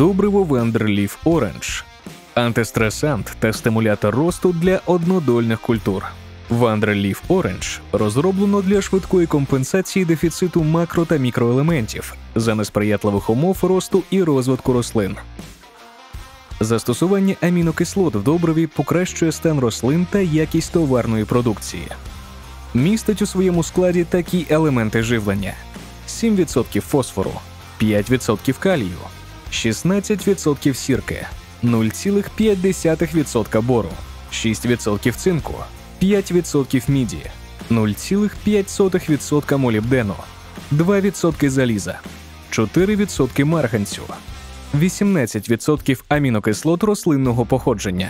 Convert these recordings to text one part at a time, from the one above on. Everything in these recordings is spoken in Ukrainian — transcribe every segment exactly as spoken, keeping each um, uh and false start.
Добриво Wonderleaf Orange – антистресант та стимулятор росту для однодольних культур. Wonderleaf Orange розроблено для швидкої компенсації дефіциту макро- та мікроелементів за несприятливих умов росту і розвитку рослин. Застосування амінокислот в добриві покращує стан рослин та якість товарної продукції. Містить у своєму складі такі елементи живлення: сім відсотків фосфору, п'ять відсотків калію, шістнадцять відсотків сірки, нуль цілих п'ять десятих відсотка бору, шість відсотків цинку, п'ять відсотків міді, нуль цілих п'ять сотих відсотка молібдену, два відсотки заліза, чотири відсотки марганцю, вісімнадцять відсотків амінокислот рослинного походження.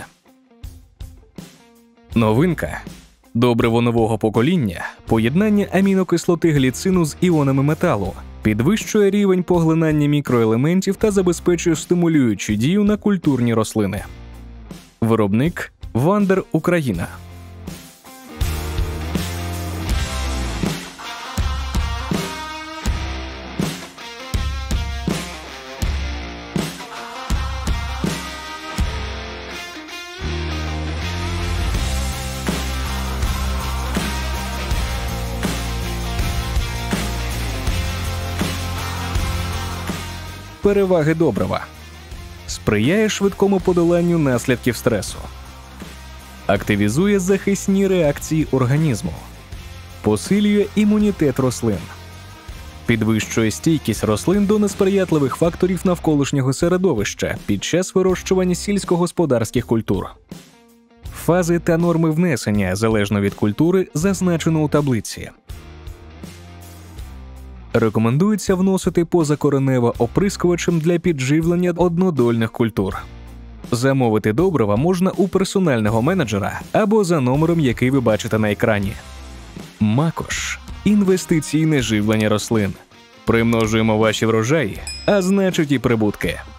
Новинка – добриво нового покоління, поєднання амінокислоти гліцину з іонами металу, підвищує рівень поглинання мікроелементів та забезпечує стимулюючу дію на культурні рослини. Виробник – Вандер Україна. Переваги добрива: сприяє швидкому подоланню наслідків стресу, активізує захисні реакції організму, посилює імунітет рослин, підвищує стійкість рослин до несприятливих факторів навколишнього середовища під час вирощування сільськогосподарських культур. Фази та норми внесення залежно від культури зазначено у таблиці. Рекомендується вносити позакоренево оприскувачем для підживлення однодольних культур. Замовити добрива можна у персонального менеджера або за номером, який ви бачите на екрані. Макош – інвестиційне живлення рослин. Примножуємо ваші врожаї, а значить і прибутки.